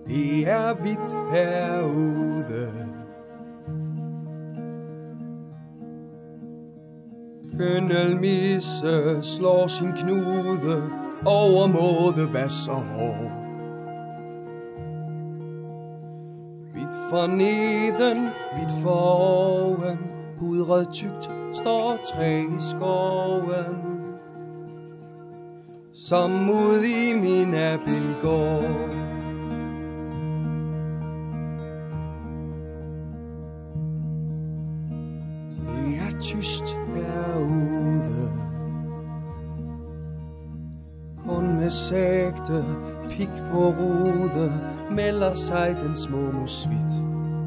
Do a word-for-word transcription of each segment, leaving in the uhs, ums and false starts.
Det er hvidt herude. Kønnelmisse slår sin knude over måde vas og hår. Hvidt for neden, hvidt for oven, pudret tykt står træ i skoven. Som ud i min abildgård. Det er tyst herude. Kun med sægte pik på rude melder sig den små musvit.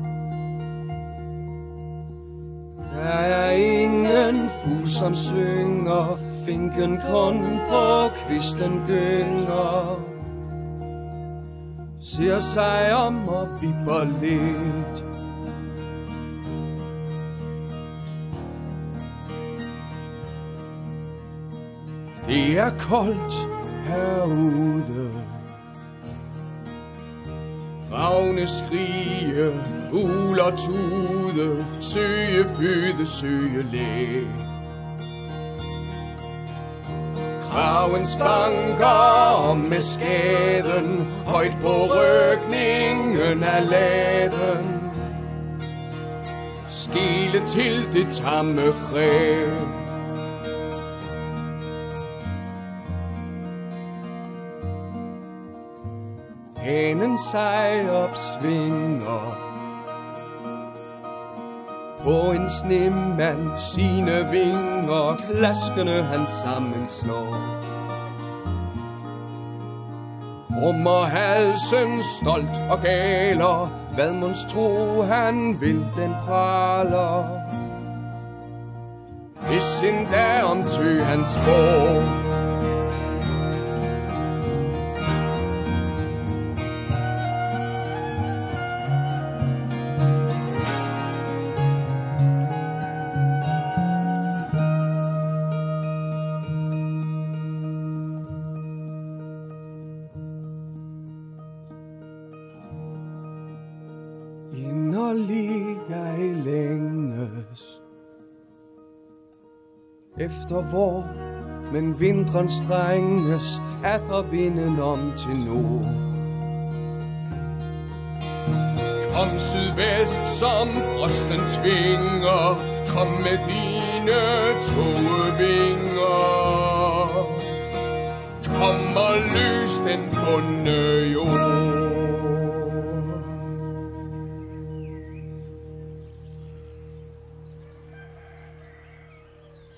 Der er ingen fugl som synger, finken kun på kvisten gynger. Ser sig om og vipper lidt. Det er koldt herude. Ravne skrige, uler tude, søge føde, søge læg. Kraven spanker om med skaden, højt på rygningen af laden. Skele til det tamme kræv. Hanen sig opsvinger. På en snemand sine vinger, klaskende han sammen slår. Rummer halsen stolt og galer, hvad mons tro han vil, den praler. Hvis endda om tø hans sprog. Inderlig jeg længes efter vor, men vintren strenges, er der vinden om til nord. Kom sydvest, som frosten tvinger, kom med dine togevinger. Kom og løs den bunde jord.